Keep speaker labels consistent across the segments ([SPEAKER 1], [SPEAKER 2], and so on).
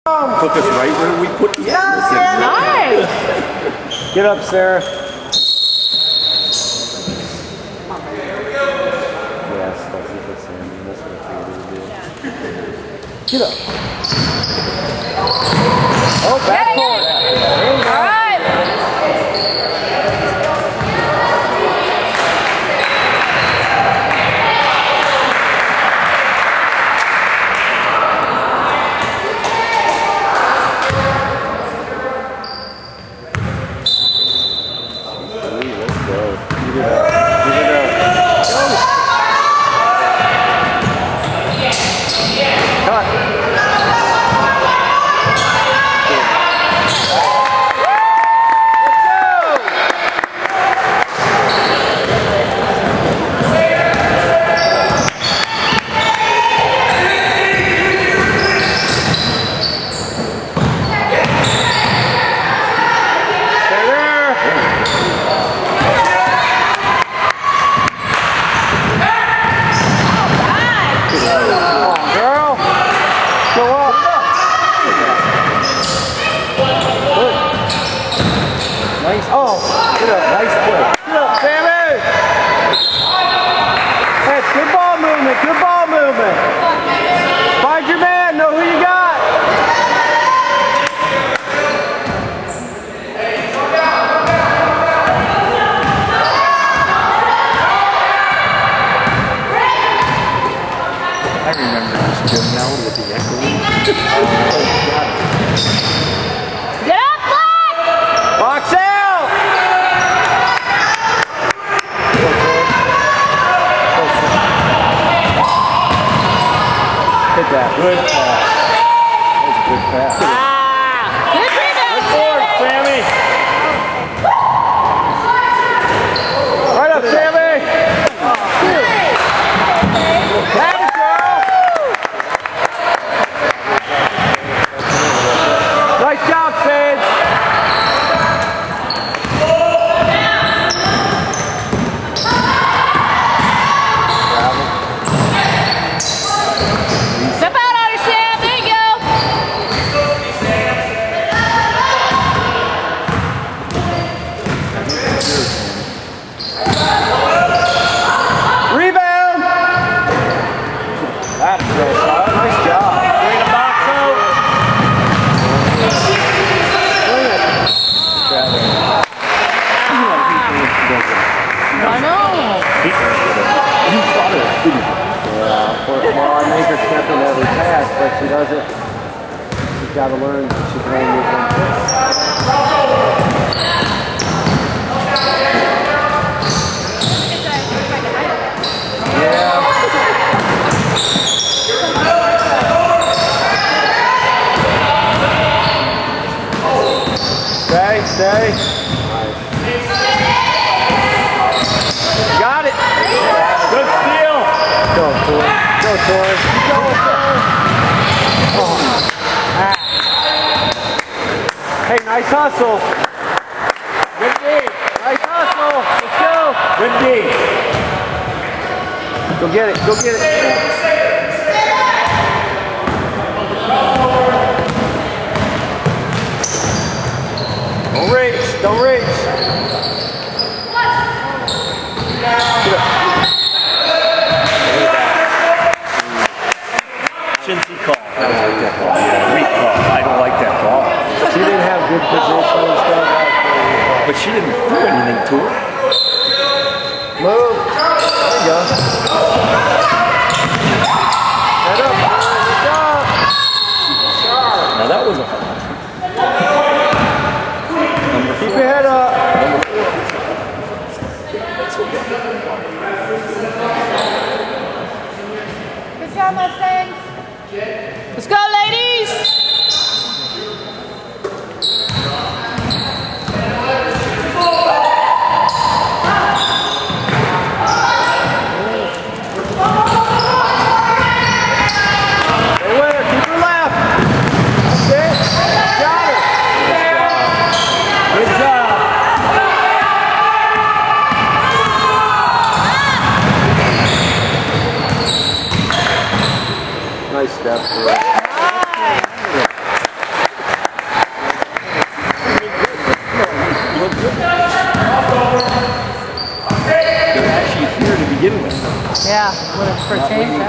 [SPEAKER 1] Took us right where we put the
[SPEAKER 2] Nice.
[SPEAKER 3] Get up, Sarah. Yes, that's it. That's him. That's what I figured he would do. Get up. Oh, backcourt. There you go.
[SPEAKER 2] All right.
[SPEAKER 3] Good pass. That was a good pass.
[SPEAKER 2] Good rebound,
[SPEAKER 3] Sammy. Right up, Sammy. That is girl. Nice job, Sage.
[SPEAKER 2] Step out on her, Sam. There you go.
[SPEAKER 3] Rebound. That's great. Nice job. Bring the box out.
[SPEAKER 2] I know.
[SPEAKER 3] Well, I make her step in every pass, but she doesn't. She's got to learn that she can only make one pass. Yeah. Stay. Got it. Good steal. Go, Tori. Go, Tori. Go, Tori. Oh. Ah. Hey, nice hustle. Good D. Nice hustle. Let's go. Good D. Go get it. Go get it. Don't reach. Don't reach.
[SPEAKER 1] Chintzy call. I don't like that call. Yeah, weak call. I don't like that call.
[SPEAKER 3] She didn't have good position and stuff.
[SPEAKER 1] But she didn't do anything to her.
[SPEAKER 3] Move. There you go. Head up. Good job.
[SPEAKER 1] Now that was a foul.
[SPEAKER 3] Keep your head up.
[SPEAKER 2] Good job, Mustangs. Let's go, ladies.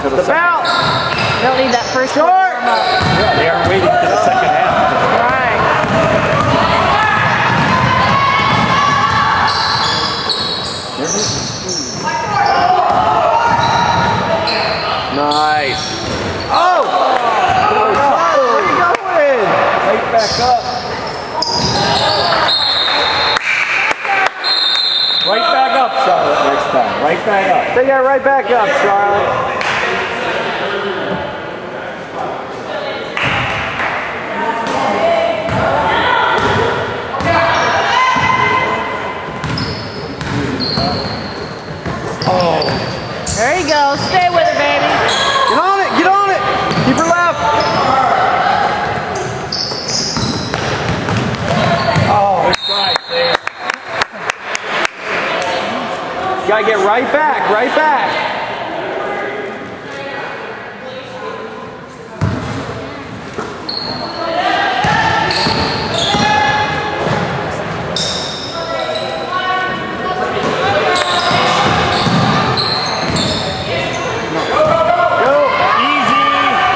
[SPEAKER 1] to the
[SPEAKER 3] The
[SPEAKER 1] second.
[SPEAKER 3] belt.
[SPEAKER 2] They'll need that first
[SPEAKER 3] Short.
[SPEAKER 2] one to warm up.
[SPEAKER 1] Yeah, they are waiting to the second half.
[SPEAKER 2] Right.
[SPEAKER 3] Nice. Oh! Where you going?
[SPEAKER 1] Right back up. Right back up, Charlotte, next time. Right back up.
[SPEAKER 3] Take that right back up, Charlotte.
[SPEAKER 2] There you go. Stay with her, baby.
[SPEAKER 3] Get on it, get on it. Keep her left.
[SPEAKER 1] Oh, good try, Dave.
[SPEAKER 3] You gotta get right back, right back.
[SPEAKER 1] Easy.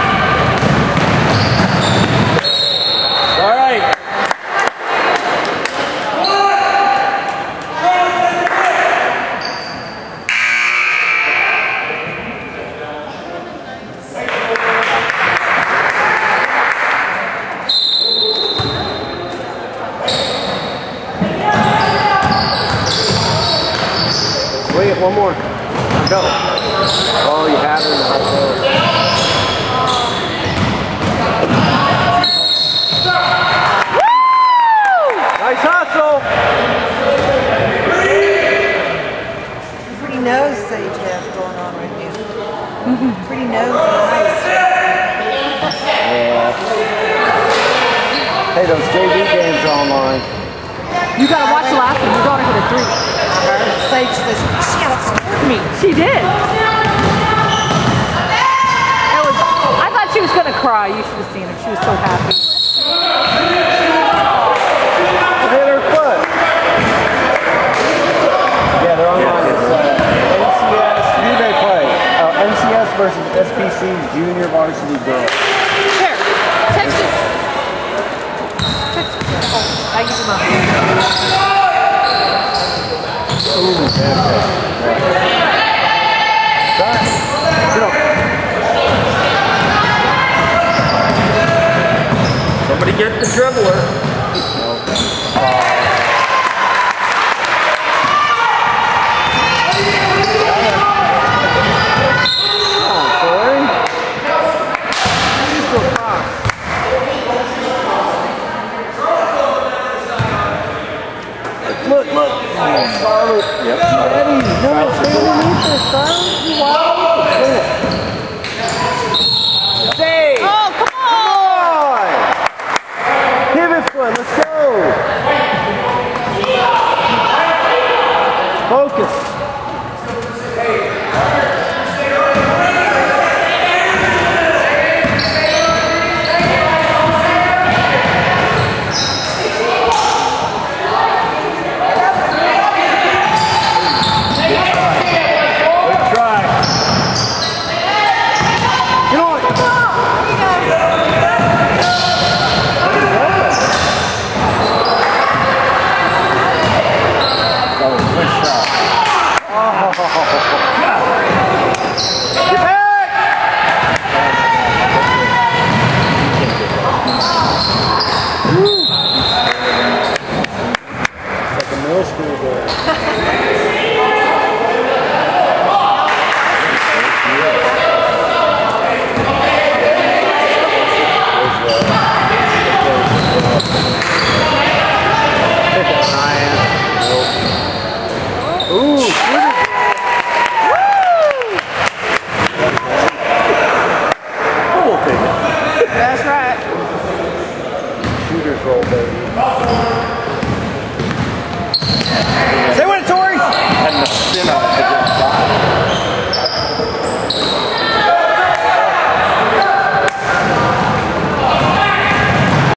[SPEAKER 1] All right.
[SPEAKER 3] Wait, one more. Go. Oh, you have her in the high road. Nice hustle.
[SPEAKER 4] Pretty nose Sage has going on right now. Pretty nose and nice.
[SPEAKER 3] Hey, those JV games are online.
[SPEAKER 2] You gotta watch the last one. You're going to hit a 3.
[SPEAKER 4] Sage says, she outscored me.
[SPEAKER 2] She did. I thought she was gonna cry. You should have seen her. She was so happy.
[SPEAKER 3] Hit her foot. Yeah, they're online. It's NCS. Who they play? NCS versus SPC's Junior Varsity Girls.
[SPEAKER 2] Here, text it. Text it. Oh, I give you mine.
[SPEAKER 3] Ooh, Get up.
[SPEAKER 1] Somebody get the dribbler.
[SPEAKER 3] Come on, Corey. Just go cross. Look. Charlotte.
[SPEAKER 1] Yep.
[SPEAKER 3] Eddie, no, stay underneath this, Charlotte. You wild. Stay.
[SPEAKER 2] Oh, come on!
[SPEAKER 3] Pivot foot, let's go. Focus.
[SPEAKER 1] Good try.
[SPEAKER 3] Get on.
[SPEAKER 1] Oh, good shot.
[SPEAKER 3] Get back. It's like a middle school girl. Ooh,
[SPEAKER 1] We'll take it.
[SPEAKER 2] That's right.
[SPEAKER 3] shooter's roll, baby. Say what, Tori?
[SPEAKER 1] And the spin on it.